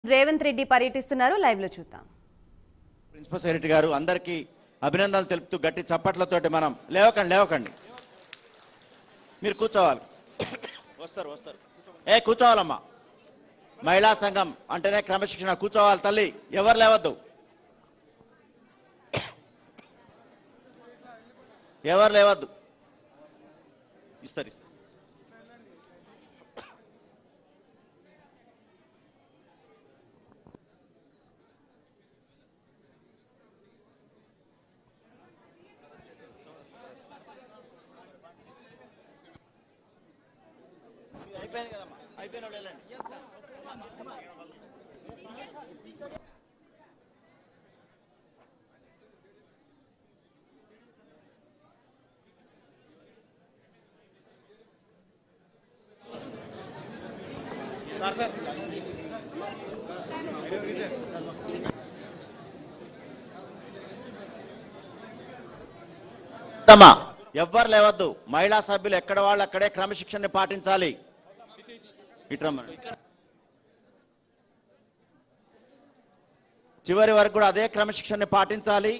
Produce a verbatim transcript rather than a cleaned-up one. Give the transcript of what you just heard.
రేవంత్ రెడ్డి పర్యటిస్తున్నారు. లైవ్ లో చూద్దాం. ప్రిన్సిపల్ సెక్రటరీ గారు అందరికీ అభినందనలు తెలుపుతూ గట్టి చప్పట్లతోటి మనం లేవకండి లేవకండి మీరు కూర్చోవాలి. వస్తారు వస్తారు ఏ కూర్చోవాలమ్మా. మహిళా సంఘం అంటేనే క్రమశిక్షణ. కూర్చోవాలి తల్లి, ఎవరు లేవద్దు, ఎవరు లేవద్దు. ఇస్తారు ఇస్తారు అయిపోయింది కదమ్మా, అయిపోయిన వాళ్ళు వెళ్ళండి. ఎవ్వరు లేవద్దు. మహిళా సభ్యులు ఎక్కడ వాళ్ళు అక్కడే క్రమశిక్షణ పాటించాలి. ఇట్రమ్మని చివరి వరకు కూడా అదే క్రమశిక్షణ పాటించాలి.